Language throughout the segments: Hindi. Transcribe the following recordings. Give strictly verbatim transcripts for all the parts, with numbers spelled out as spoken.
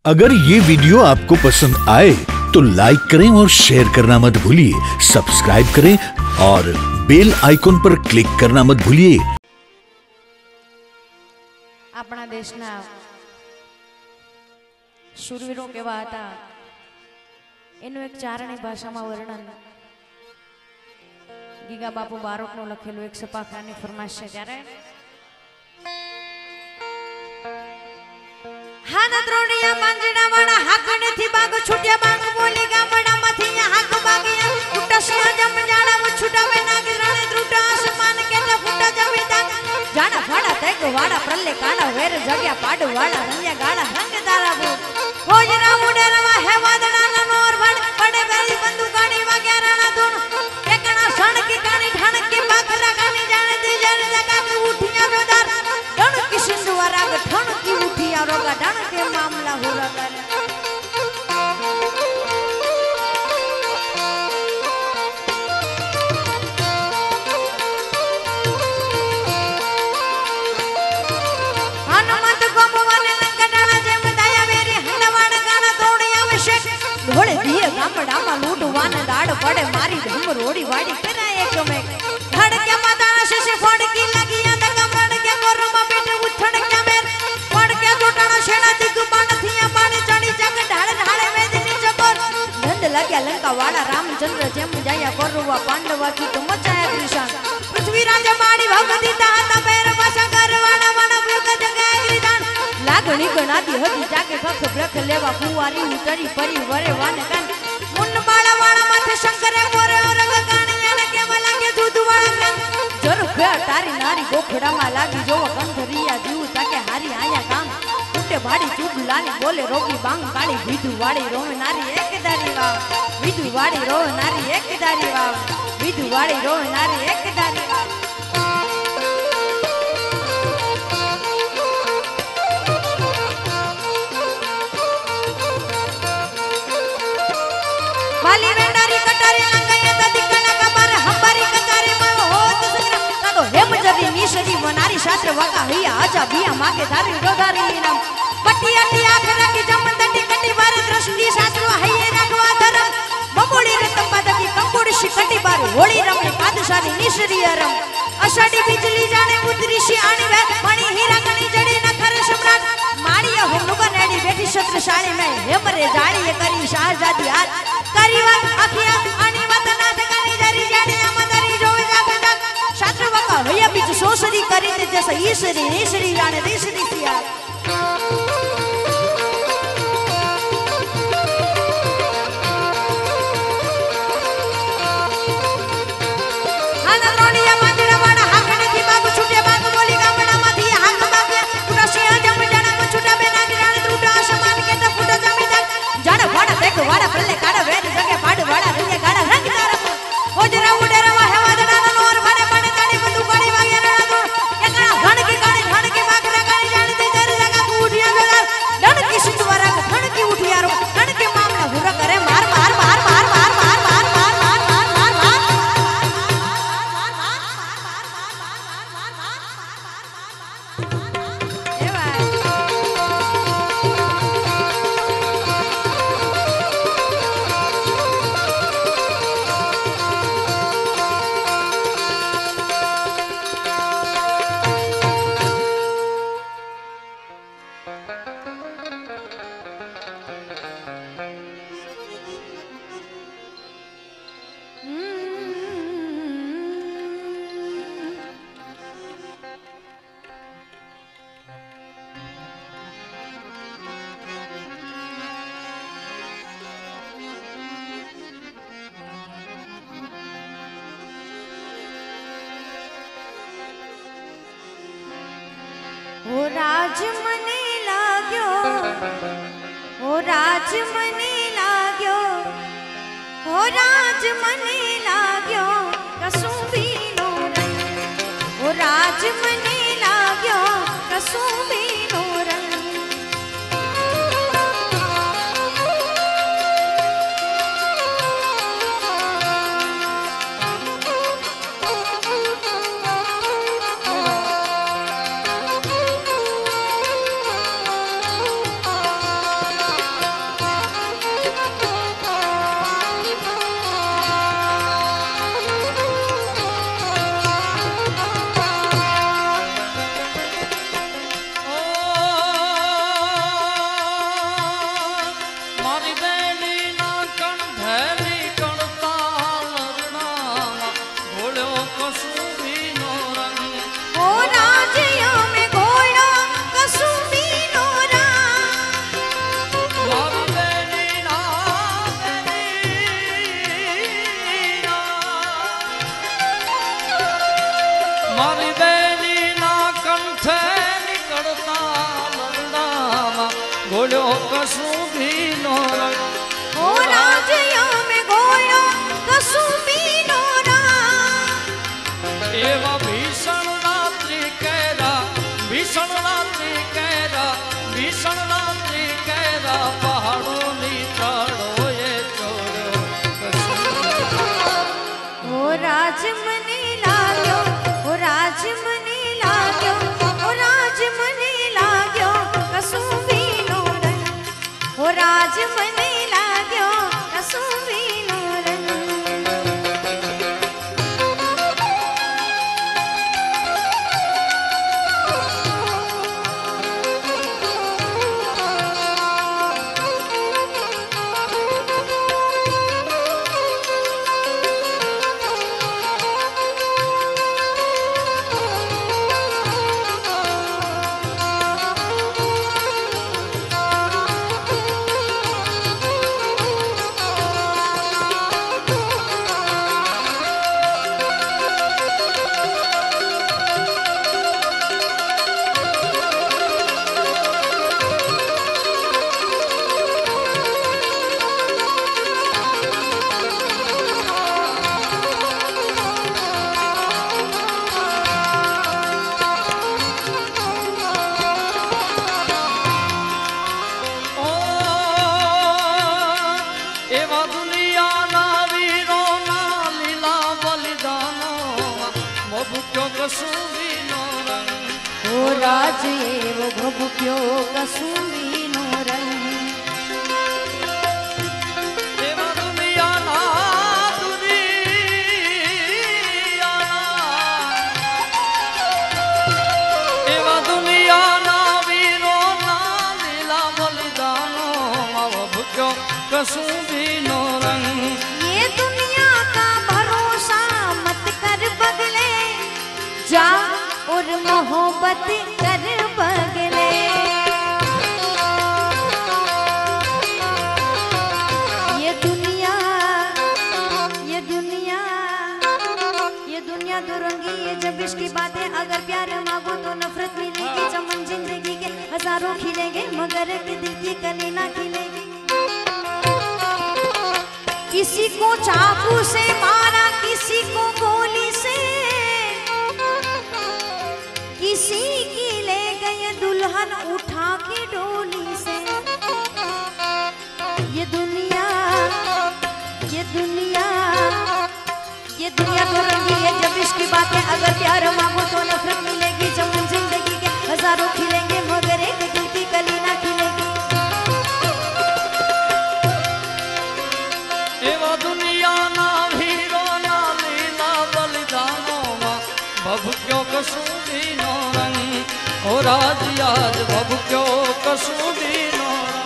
अगर ये वीडियो आपको पसंद आए तो लाइक करें और शेयर करना मत भूलिए। सब्सक्राइब करें और बेल आइकॉन पर क्लिक करना मत भूलिए। अपना देशना शूरवीरों केवा हता एनु एक चारणी भाषामां वर्णन गीगा बापू बारोटनो लखेલું एक સપાખાની ફરમાશ છે। ત્યારે હાના ત્રોડિયા માંજડા વાળા હાકણે થી બાગ છૂટ્યા બાગ બોલી ગામડા માંથી હાક બાગિયા ઉટા સિયા જમ જાણા વ છૂટાવે નાગી રાણે ત્રુટા આસમાન કેટા ફૂટા જમે દાગ જાણા ફાડા તેગ વાડા પ્રલ્લે કાડા વેર જગ્યા પાડ વાડા રંગ્યા ગાડા રંગ તારા બો હોજરા મુડરવા હે વાદણા નોર ભડ પડે બેરી બંદુ ગાડી વાગ્યા રાણા ધૂણ એકણા સણ की कानी ठाण की बाखरा गानी जाने दे जर जगा के उठिया रोदार डण की सिंधुवारा ग ठण की उठिया रोगा डण के मामला हो रहा है। हनुमत गोमवाने लंकटाना जेम दया वेरी हंडवाड़ गाना तोड़ी आवश्यक ढोळे दिए गामडामा लूटवान दाड़ पड़े मारी धम रोड़ी वाड़ी करा एक में धड़ के माताना शिशि फोड़ की लगी अंद कमड़ के गोरमा बेटे उठण के मेर पड़ के जोटाना शेना दिग बाण थिया पानी चढ़ी जग ढाल ढाले वेदनी जबर धंध लग्या लंका वाला रामचंद्र जेम जाया कोरवा पांडवा की तो मचाया कृष्ण पृथ्वी राजा माड़ी भगवती ताता पैर पासा करवाना वाना बुग जगाय गिरिदान लागणी गणाती हदी जाके खख ब्रख लेवा कुवारी उतरी परी वरे वान कान मुन बाळा वाळा माथे शंकरे मोरे रंग गाणिया ने के मला के दूध वाळा रंग जर फेर तारी नारी गोखड़ा मा लागी जो कंधरिया जीव ताके हारी आया काम टूटे भाड़ी चूब लानी बोले रोगी बांग काली विधु वाड़ी रोवे नारी एक दारी वाव विधु वाड़ी रोवे नारी एक दारी वाव विधु वाड़ी रोवे नारी एक दारी वाव। वाली वेंडारी कटारी लंगाया तदी कना कबर हमारी कचारी में होत संग्राम तदो हेम जरी निशरी वनारी शास्त्र वका हिया आजा बिया माके धारी रोधारी नाम पटिया टी आखरा की जमंदटी कटी बार दृष्टि शास्त्र हये राखवा धरम बबोड़ी रतम पदकी कंबोड़ी शिकटी बार होली रमणी पादशाली निशरी अरम अषाढ़ी बिजली जाने उतरी शी आनी वे मणि हीरा गणी जड़ी न खर सम्राट माड़िया हो नुगा नेडी बेटी छत्रशाली में हेमरे जाड़ी करी शाहजादी हाथ करीवान अखिया आनी वतना तकनी जरी जड़ी अमदरी जोवे जागदा शास्त्र वका भैया बीच सोसरी करी ते जैसे ईश्वरी ईश्वरी जाने देशरी सिया हाना रोनिया मांजड़ा वाड़ा हाकने की बाग छूटे बाग बोली गामड़ा माथी हाक बागिया उड़ा सिया जम जाना को छूटा बेना गिराने त्रुटा आसमान के त फुटा जमी तक जाड़ा वाड़ा देख वाड़ा प्रले काड़ा वेद जगे पाड़ वाड़ा रंगे गाड़ा रंग तारा होजरा उडेरवा है वादना नोर बड़े बड़े ताड़ी बंदू गाड़ी वागे राणा दो एकड़ा घण की गाड़ी घण के बागरा गाड़ी जाने दे जर जगा को उठिया बेदार डण की सिंधुवारा घण की उठिया रो घण के मामला हुरा करे मार मार मार मार मार मार मार मार मार मार मार मार ए भाई ओ राज मने लाग्यो ओ राज मने लाग्यो ओ राज मने लाग्यो कसू भी नो रंग ओ राज मने लाग्यो कसू भी नो रंग कसू भी नो रंग ओ राज्य में गोयो कसू भी नो रंग एवा भीषण रात्रि कहरा भीषण रात्रि कहरा भीषण रात्रि कहरा पहाड़ों नी ताड़ो ये चोरो ओ राज मने लाग्यो ओ राज मने लाग्यो ओ राज मने लाग्यो कसू भी नो रंग ओ राज मने लाग्यो कसू भी नो रंग ओ राज एव भभुक्यो कसू भी नो रंग एवा दुनिया ना दुनिया ना एवा दुनिया ना वीरो ना लीला बलिदानो अब भुक्यो कसू भी नो रंग ये दुनिया का भरोसा मत कर बगले जा और मोहब्बत कर बगले ये दुनिया ये दुनिया ये दुनिया दुरंगी है जब इसकी बातें अगर प्यार मांगो तो नफरत मिलेगी चमन जिंदगी के हजारों खिलेंगे मगर एक दिल की कली ना खिलेगी किसी को चाकू से मारा किसी को गोली से किसी की ले गए दुल्हन उठा के डोली से ये दुनिया ये दुनिया ये दुनिया तो रंगी है जब इसकी बातें अगर प्यार मांगो तो नफरत मिलेगी जमन जिंदगी के हजारों खिलेंगे मगर एक दिल की कली ना खिलेगी एवा दुनिया ना हीरो ना लीला बलिदानो भभुक्यो कसू भी नो रंग ओ राज आज भभुक्यो कसू भी नो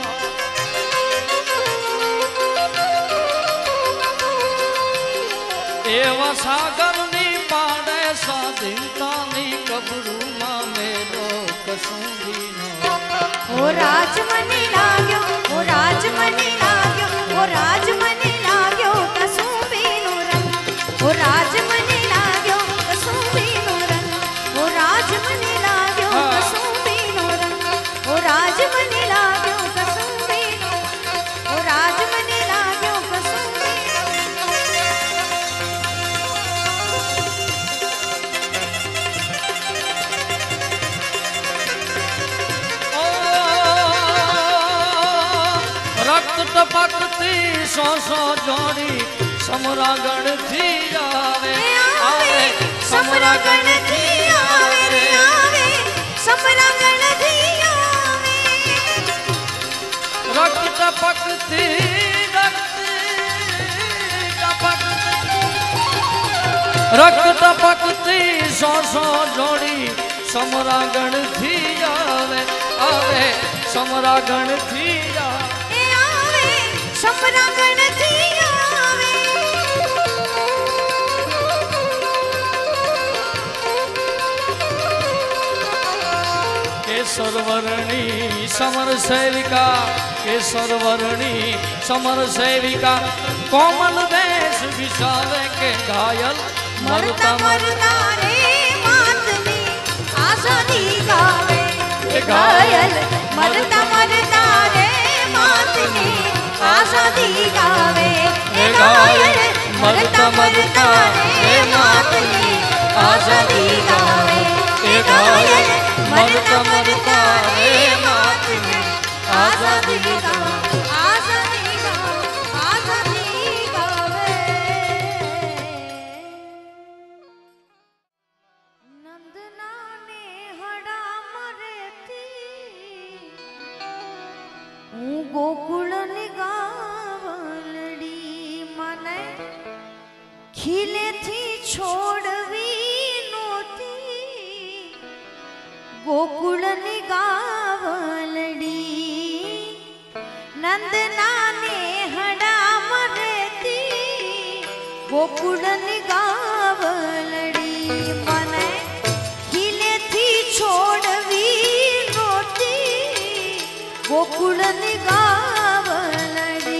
रंग एवा सागर नी पाड़े स्वाधीनता नी कबरू मां मेरो कसू भी नो ओ राज मनी लाग्यो ओ राज मनी लाग्यो ओ राज मनी लाग्यो कसू भी नो रंग ओ राज मनी लाग्यो कसू भी नो रंग ओ राज मनी लाग्यो कसू भी नो रंग ओ राज मनी लाग्यो कसू भी नो ओ राज मनी लाग्यो कसू भी रक्त टपकती सौ सौ जोड़ी समरागण थी आवे आवे समरागण थी आवे रे आवे समरागण थी आवे रक्त टपकती रक्त टपकती रक्त टपकती सौ सौ जोड़ी समरागण थी आवे आवे समरागण थी आवे आवे समरागण थी आवे केसरवर्णी समर सेविका केसरवर्णी समर सेविका कोमल वेश विशाले के घायल मरता मरता रे मातमी आजादी गावे घायल मरता मरता रे मरता रे मातनी आजादी गावे ए घायल मरता मरता रे मातनी आजादी गावे आजादी गावे आजादी गावे नंदना ने हड़ा मरेती हूँ गोकुल गावलड़ी मने खिले थी छोड़वी नोती गोकुल गावलड़ी नंदना ने हड़ा मरेती गोकुल गावलड़ी मने खिले थी छोड़वी नोती गोकुल गावलड़ी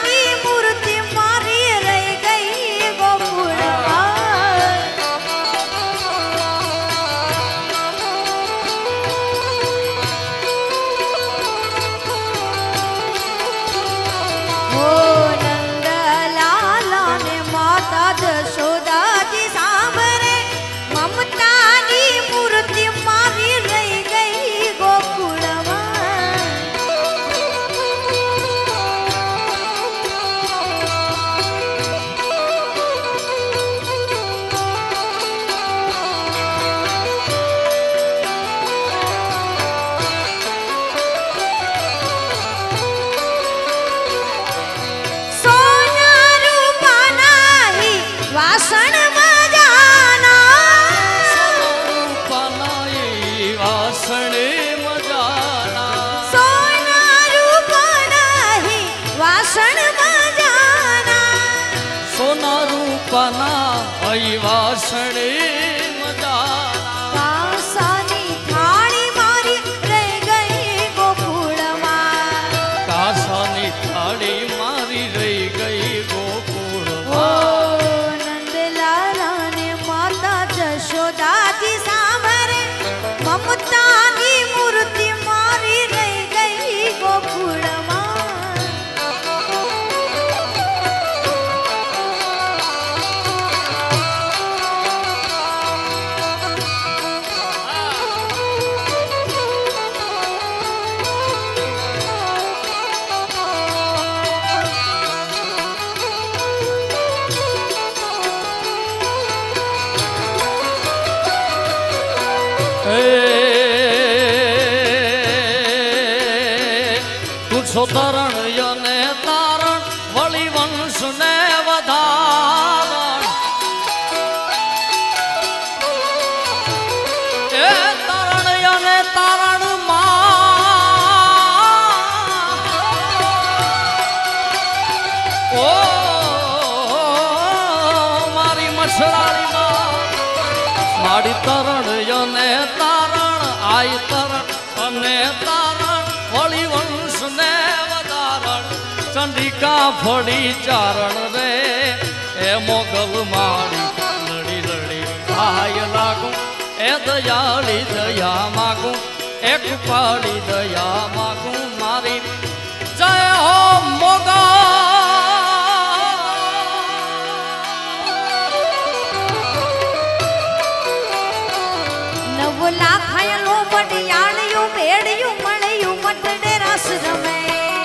वासणे कासानी थाली मारी रह गई गोकुळमा कासानी थाली मारी रह गई गोकुळमा नंदलाला ने माता जशोदा जी सांभरे ममतानी मूर्ति मारी रह गई गोकुळमा तुझो तरण यने तारण वली वंश ने वधारण ए तरण यने तारण मां ओ मारी मछलारी मां मारी तरण यने तारण आई तरण अने तारण वली वंश ने वधारण चंडिका फड़ी चारण रे ए मोगल मारी लड़ी लड़ी भाई लागू ए दयाली दया मागू एक पाड़ी दया मागू मारी जय हो मोगल नव लाखायलो बडियाणियो भेड़ियो मणियो मटडे रस रमे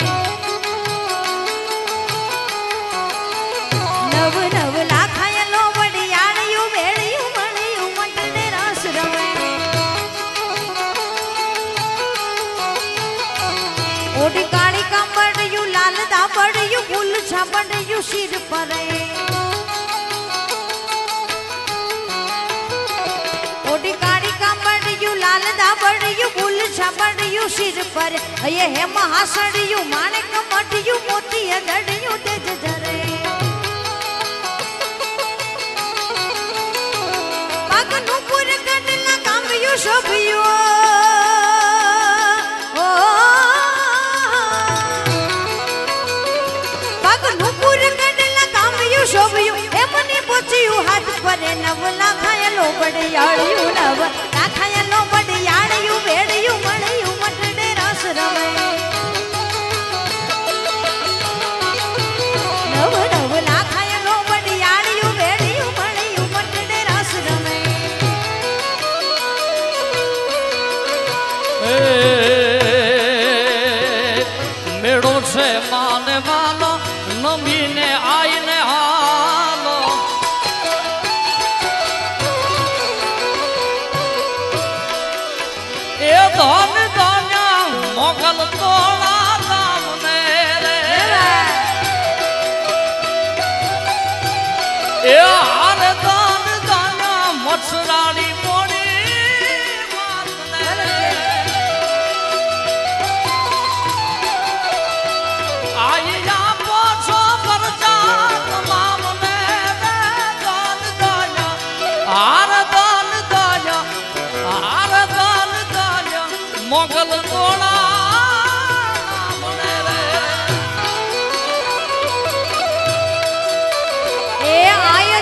नव नव लाखायलो बडियाणियो भेड़ियो मणियो मटडे रस रमे ओडी काली कंबड़ियो लाल दाबड़ियो गुल छबड़ियो सिर परे ओडी काली कंबड़ियो लाल दाबड़ियो गुल छबड़ियो सिर पर ये है महासड़ियो माणिक मटियो मोती दड़ियो तेज जरे पगनु पुर कटला कामियो शोभियो ओ पगनु पुर कटला कामियो शोभियो ए मनी पोचियो हाथ पर नवला खायलो बड़ियाड़ियो नव ना खायलो बड़ियाड़ियो भेड़ियो मणियो मटडे रस रमे नव नव ना खायलो बड़ियाड़ियो भेड़ियो मणियो मटडे रस रमे मेड़ो से माने वालो नमीने आईने हालो ए धन धन्या मोगल तोड़ा दाम ने रे ए हर धन धन्या मछराड़ी मोड़ी मात ने रे आई आप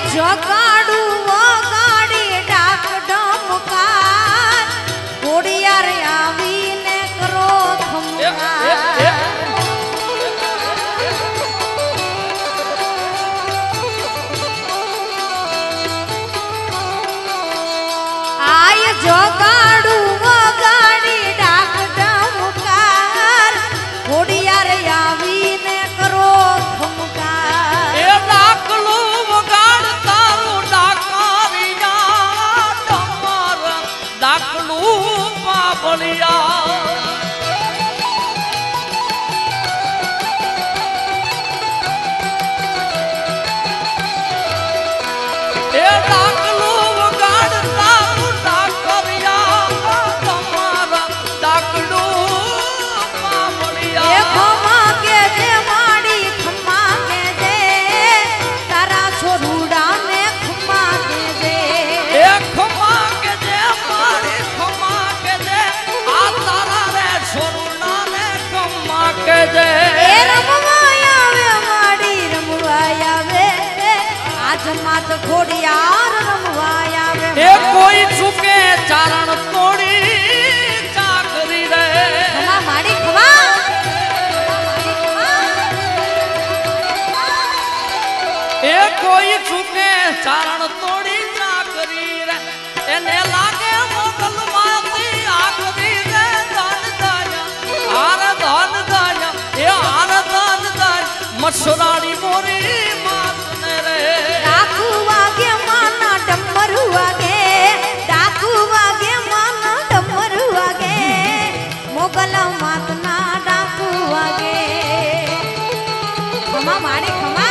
जगाड़ू वगाड़ी डाक डमकार घोड़िया रे आवीने करो खमकार आय जगाड़ू वगाड़ी डाक डमकार घोड़िया रे आवीने करो खमकार ए डाकलो वगाड़ तारो डाकारिया डमर डाकलो पाबलिया ए डाकलो वगाड़ तारो डाकारिया डमर डाकलो पाबलिया ए खमा के जे माड़ी खमा के जे तारा छोरूड़ा ने खमा के जे ए खमा के जे मारी खमा के जे आ तारा रे छोरुना ने खमा के जे ए रमवाया वे माड़ी रमवाया वे आज मात घोड़ियार रमवाया वे ए कोई चुके चारण तोड़ी चाकरी रे खमा माड़ी खमा ए कोई चुके चारण तोड़ी चाकरी रे एने लागे मोगल माती आखरी रे दान दाया आर दान दाया ए आर दान दाया मछराड़ी मोरी मात ने रे डाकू वागे माना डमरू वागे डाकू वागे माना डमरू वागे मोगल मात ना डाकू वागे खमा माड़ी खमा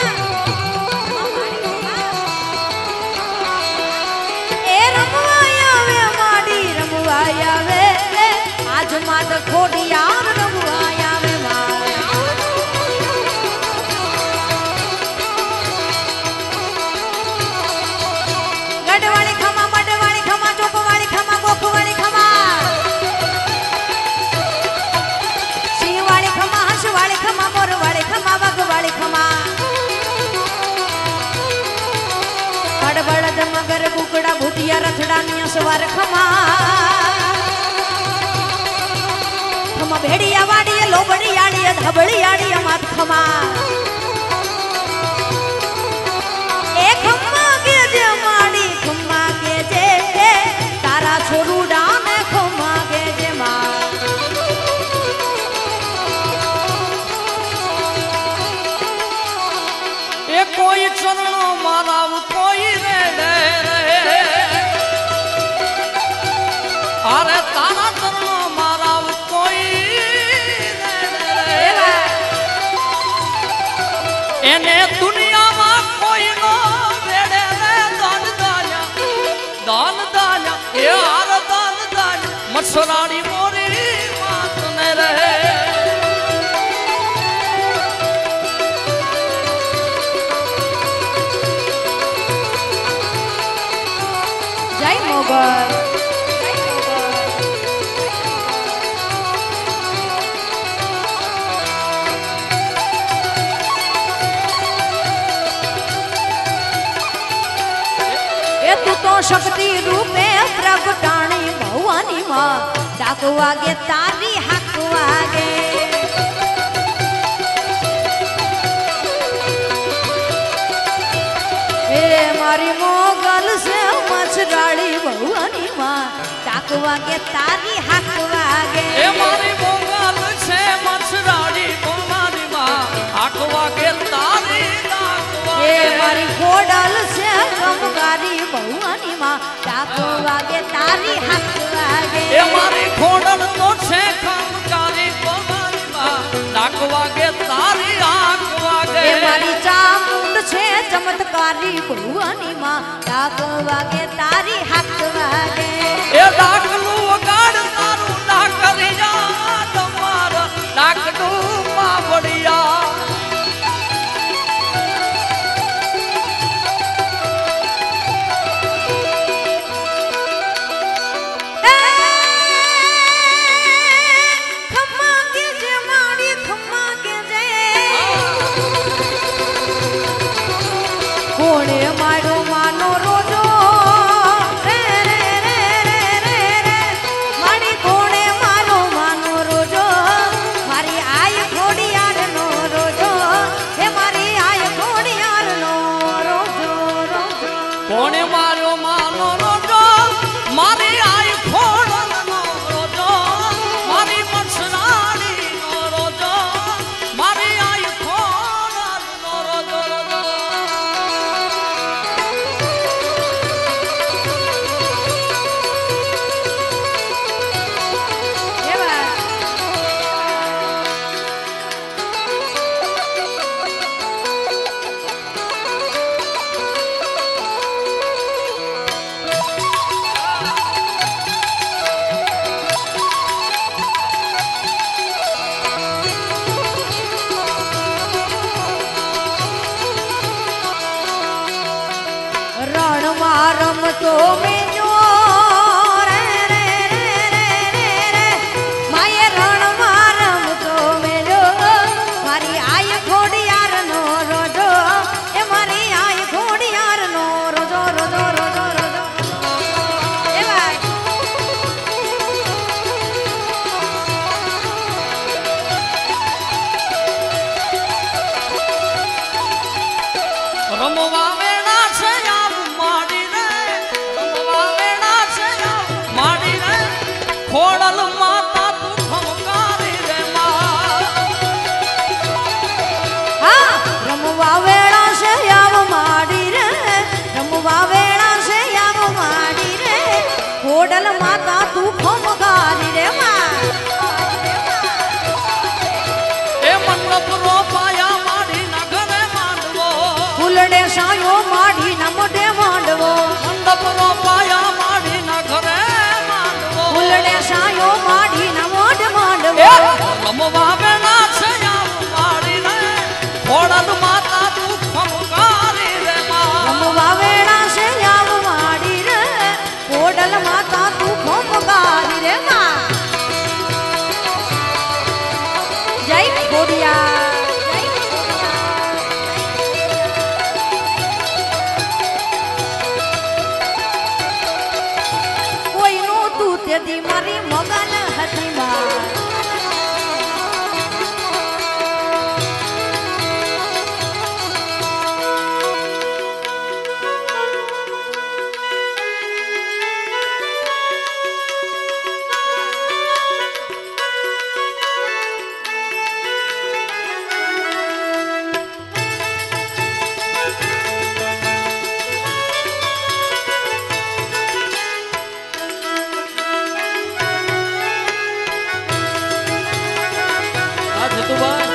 ए रमवाया वे माड़ी रमवाया वे आज मात घोड़ियार रमवाया वे माया गढ़वाली खमा मडवाली खमा चौकवाली खमा गोखवाली खमा सिंहवाली खमा हंसवाली खमा मोरवाली खमा बगवाली खमा बड़ बड़द मगर कुकड़ा भुटिया रथड़ा निया सवार खमा खमा भेड़िया वाड़ी लोबड़ी आड़ी धबड़ी आड़ी मात खमा ए खम्मा के जे माड़ी खम्मा के जे तारा छोरू डाने खम्मा के जे माँ ए कोई चरणो माराव कोई रे रे अरे तारा चरणो माराव कोई रे रे एने दुनिया में कोई नो बेड़े रे दान दाया दान दाया ए आर दान दाया मछराड़ी मोरी मात ने रे जय मोगल ए तू तो शक्ति रूपे प्रगटाणी भवानी माँ डाक वागे तारी हक वागे ए मारी मोगल से मछराड़ी भवानी माँ डाक वागे तारी हक वागे ए मारी मोगल से मछराड़ी भवानी माँ आकवा के तारी डाकवा ए मारी घोड़ल से कमगारी भवानी माँ डाक वागे तारी हक वागे ए मारी खोडल तो छे खमकारी भवानी माँ डाकवा के तारी आकवा गे ए मारी चामुंड छे चमत्कारी भवानी माँ डाक वागे तारी हक वागे ए डाकलू गाड़ तारू डाकरिया तुम्हारा डाकडू माँ बढ़िया खम्मा के जे माड़ी खम्मा के जे कोणे मारो રમતો મેજો રે રે રે રે રે રે માયે રણમાં રમતો મેજો મારી આય ઘોડિયારનો રોજો એ મારી આય ઘોડિયારનો રોજો રોજો રોજો રોજો એ ભાઈ રમવા વેણા છે આવ માડી રે રમવા વેણા છે આવ માડી રે ખોડલ માતા તું ખમકારી રે માં હા રમવા વેળા છે આવ માડી રે રમવા વેળા છે આવ માડી રે ખોડલ માતા તું ખમકારી રે માં એ મંડપ રો પાયા માડી ના ઘરે માંડવો ફૂલડે સાયો માડી ના મોઢે માંડવો મંડપ રો પાયા માડી ના ઘરે માંડવો ફૂલડે સાયો માડી ના મોઢે માંડવો એ રમવા વેણા છે આવ માડી રે ખોડલ માતા તું ખમકારી રે માં રમવા વેળા છે આવ માડી રે ખોડલ માતા તું ખમકારી રે માં જય ખોડિયા કોઈનું તું તેથી મારી મગન હતી માં આ જતુભાઈ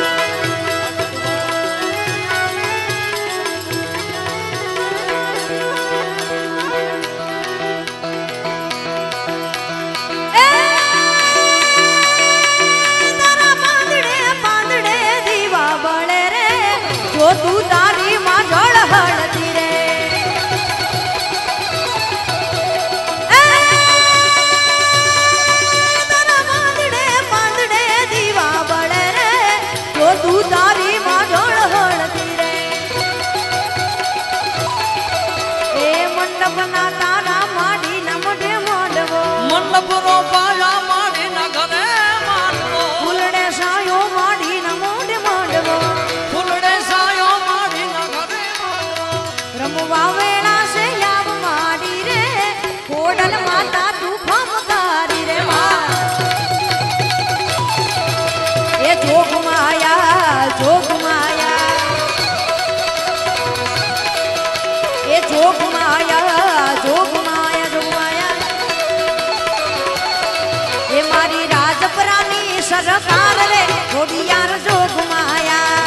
તારા પાંદડે પાંદડે દીવા બળે રે જો તું તારી માં જળ હળતી રે તારા પાંદડે પાંદડે દીવા બળે રે જો તું તારી માં જળ હળતી રે એ મંડપના તારા માડી ના મોઢે માંડવો મંડપ રો પાયા માડી ના ઘરે માંડવો ફૂલડે સાયો માડી ના મોઢે માંડવો ફૂલડે સાયો માડી ના ઘરે માંડવો રમવા વેળા છે યાવ માડી રે ખોડલ માતા તું ખમકારી રે માં એ જોગ માયા જોગ માયા એ જોગ માયા જોગ માયા જોગ માયા એ મારી રાજપરાની સરકાર રે ઘોડિયાર જોગ માયા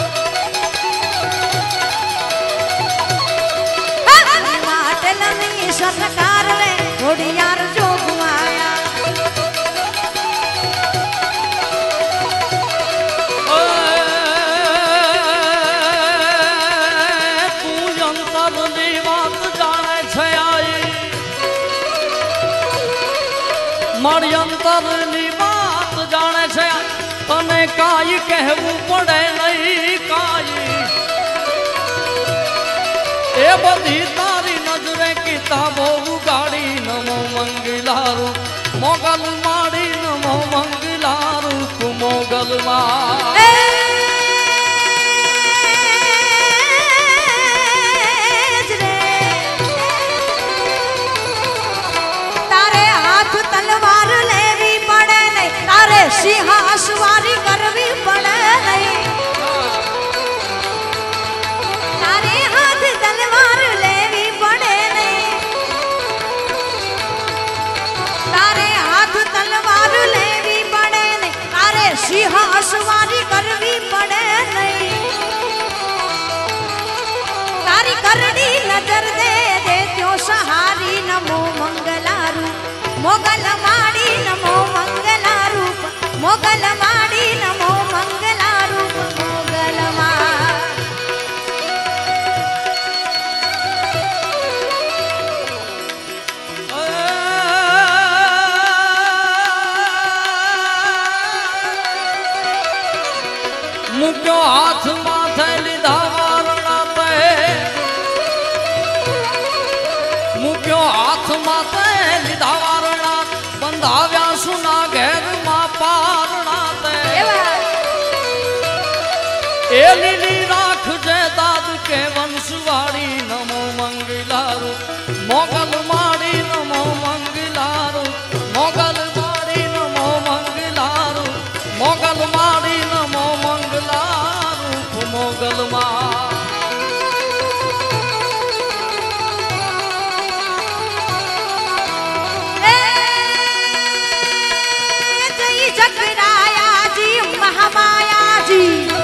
માટલની સરકાર રે ઘોડિયાર જોગ માયા તું અંતરની વાત જાણે છે આઈ મારી અંતરની વાત જાણે છે તને કાઈ કહેવું પડે નહીં કાઈ એ બધી તારી નજરે કિતાબો ઉગાડી નમો મંગલારૂપ મોગલ માડી નમો મંગલારૂપ મોગલ માં એ જ રે તારે હાથ તલવાર લેવી પડે નહીં તારે સિંહ સવારી કરવી પડે નહીં તારે હાથ તલવાર લેવી પડે નહીં તારે હાથ તલવાર લેવી પડે નહીં તારે સિંહ સવારી કરવી પડે નહીં તારી કરડી નજર દે દે ત્યો સહારી નમો મંગલારૂપ મોગલ માડી નમો મંગલારૂપ મોગલ માડી નમો મંગલારૂપ મોગલ માં सुवाड़ी नमो मंगलारू मोगल माड़ी नमो मंगलारू मोगल माड़ी नमो मंगलारू मोगल माड़ी नमो मंगलारू मोगल मा जगराया जी महामाया जी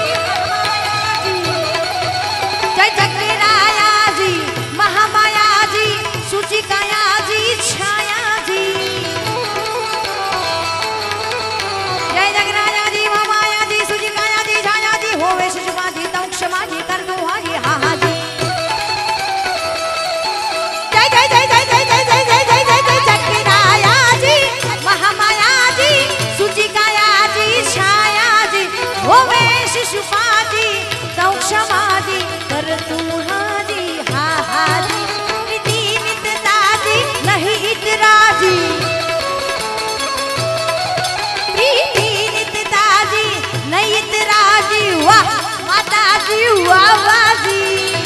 जय जगराया जी महामाया जी सुचिकाया जी छाया जी जय जगराया जी महामाया जी सुचिकाया जी छाया जी होवे शिशुमा जी तम क्षमा जी कर दो हाजी हा हा जी जय जय जय जय जय जय जय जय जय जय जय जगराया जी महामाया जी सुचिकाया जी छाया जी होवे शिशुपा जी तौ क्षमा जी कर तू हाजी हा हा जी प्रीति मितता जी नहीं इतरा जी प्रीति मितता जी नहीं इतरा जी वाह माता जी वाह वाह जी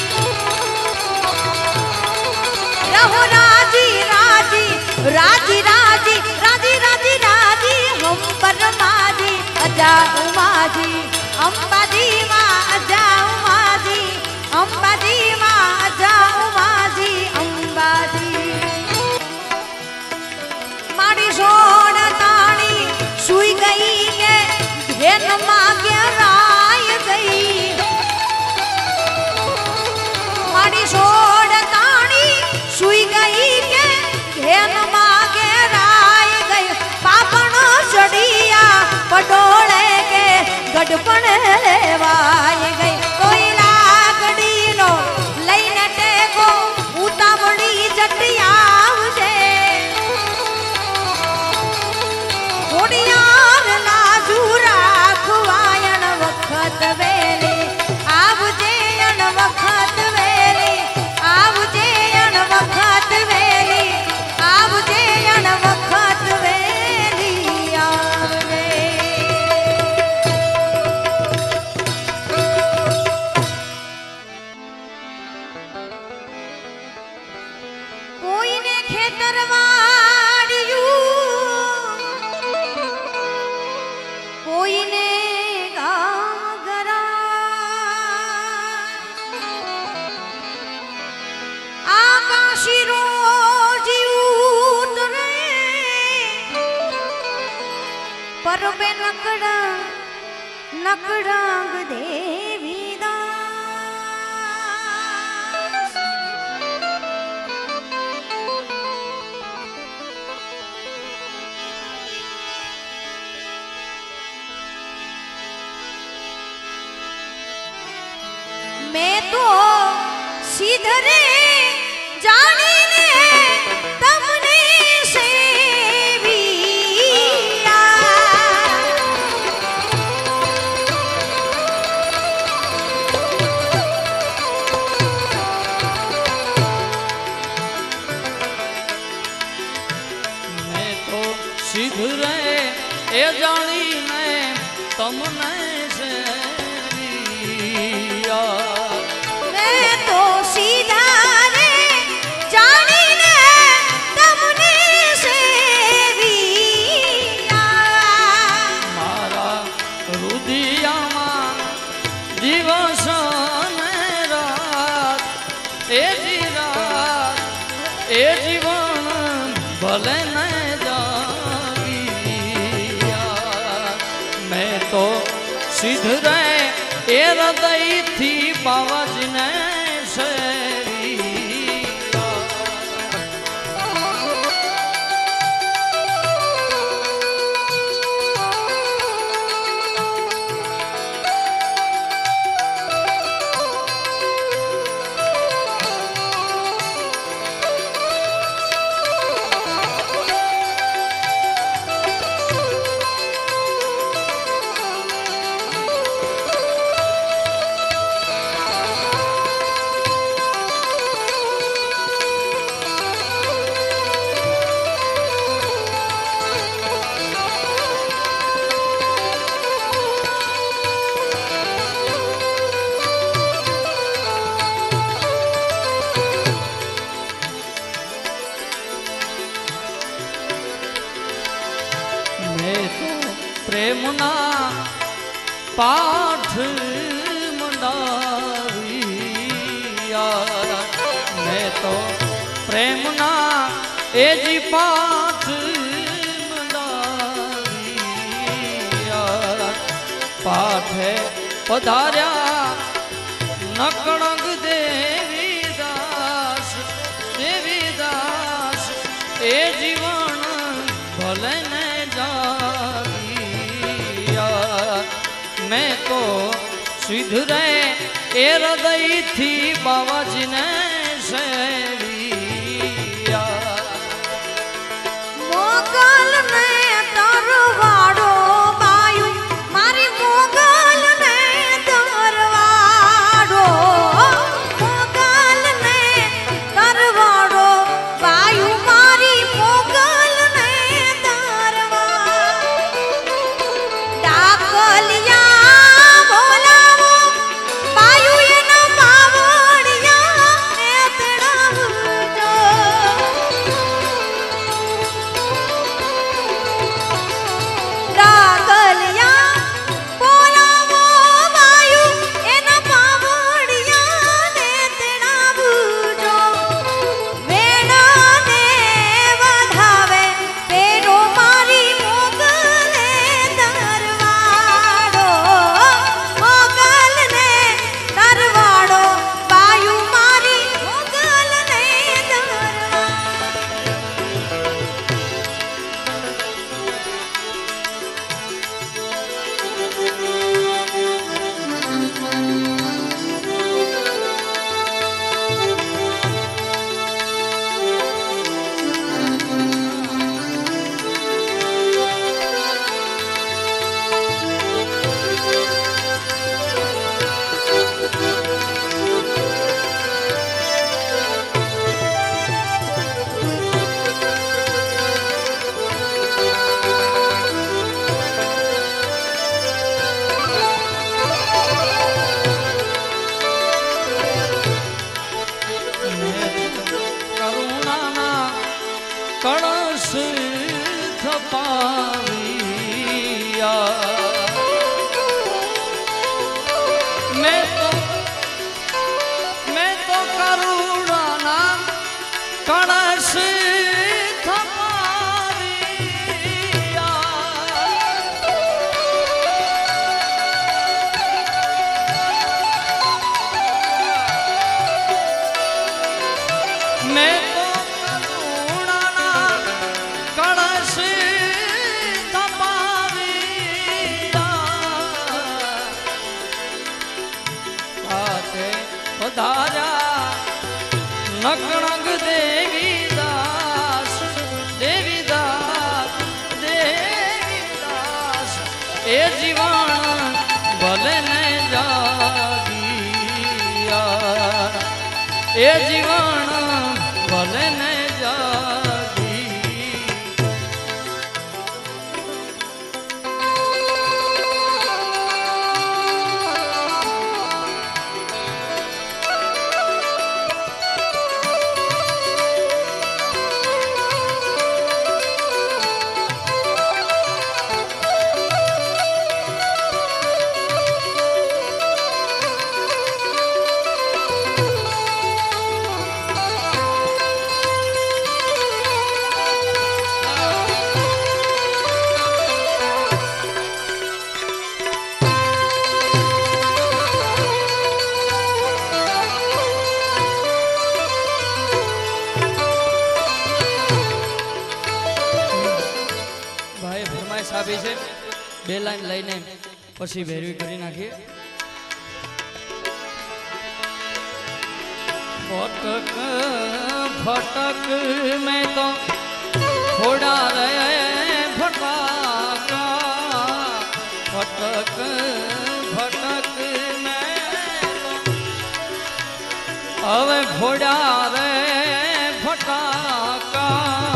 रहो राजी राजी राजी राजी राजी राजी राजी हम परमा जी अजा उमा जी अम्बा जी माँ अजा उमा जी अम्बा जी माँ अजा उमा जी अम्बा जी मारी सोन तानी सुई गई के धेन मागे राय गई मारी सोन तानी सुई गई के धेन मागे राय गई पापण चढ़िया पटोले के गढ़पण लेवाय गई कोई लाकड़ी नो लईने टेको उतावड़ी जटियावजे होड़ियार लाजू राखवायण वखत वेली आवजे अण वखत वेली आवजे अण वखत वेली आवजे अण वखत वेली आवजे कोईने खेतर वाड़ियू कोईने गाम गरा आकाशी रोजी उतरे परबे नकड़ा नकड़ांग देवी मैं तो सीधरे जानी ने तमने सेविया मैं तो सीधरे ए जानी ने तमने सेविया मैं तो सीधा रे जानी ने तमने सेविया मारा रुदियामा दिवस ने रात ए जी रात ए जीवन भले न जागिया मैं तो पाठ मंडाविया मैं तो प्रेमना ए जी पाठ मंडाविया पाठ है पधार्या नकणग देवीदास देवीदास ए जीवन भले न जागिया मैं तो सिद्ध रे ए हृदय थी बाबा जी ने सेविया मोगल में तरवाड़ो बायु मारी मोगल में तरवाड़ो मोगल में तरवाड़ो बायु मारी मोगल में तरवाड़ो डाकलिया बोलावो बायु ये न पावड़िया ने तड़ावो डाकलिया बोलावो बायु ये न पावड़िया ने तड़ावो मेणा ने वधावे पेरो मारी मोगले दरवाड़ो मोगल ने दरवाड़ो बायु मारी मोगल ने दरवाड़ो करुणाना कलश थपाविया मैं तो मैं तो करुणाना कलश थपाविया मैं तो करुणाना कलश थपाविया पाते पधार्या नकणग देवीदास देवीदास देवीदास ए जीवन भले न जागिया ए जीवन भले न जागी ભાઈ ફરમાઈશ આપી છે બે લાઈન લઈને પછી ભેરવી કરી નાખીએ ફટક ફટક મેં તો થોડા રે ફટાકા ફટક ફટક મેં હવે ફોડા રે ફટાકા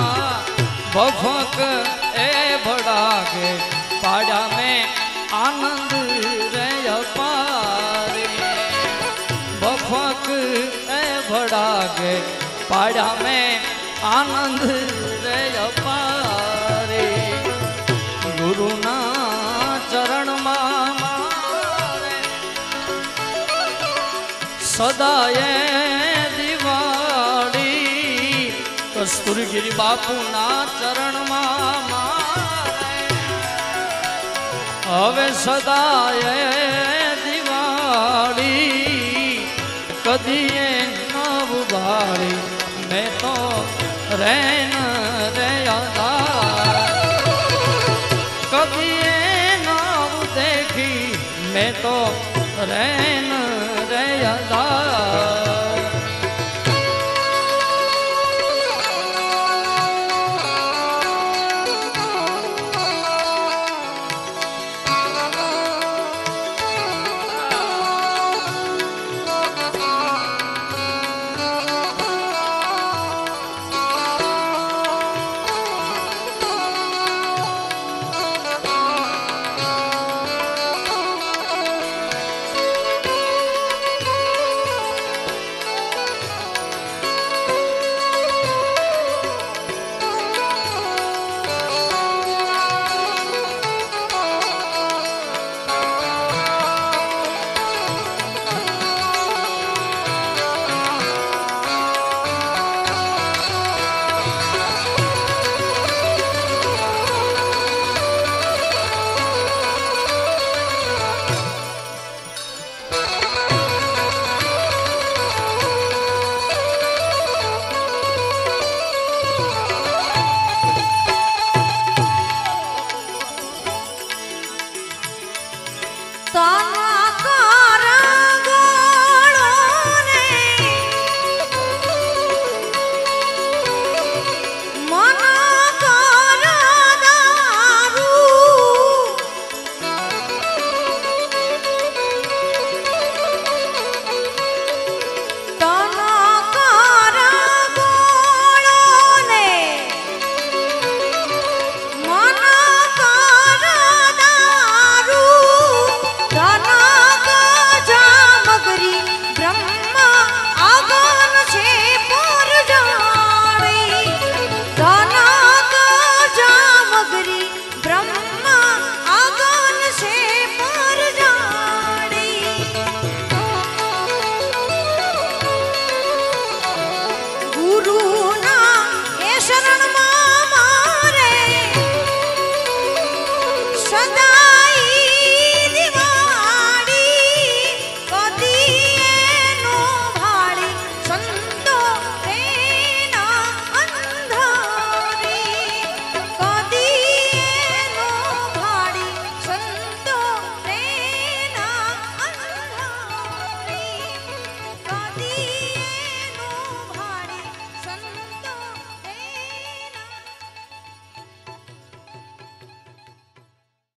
बफक ए बड़ा के पाड़ा में आनंद रे अपारे बफक ए बड़ा के पाड़ा में आनंद रे अपारे गुरु ना चरण मामा સદાય દિવાળી કસ્તુરગીરી બાપુના ચરણમાં મારે હવે સદાય દિવાળી કદીએ નવ ભાળી મેં તો રેન રે કદીએ નવ દેખી મેં તો રેન રે યદા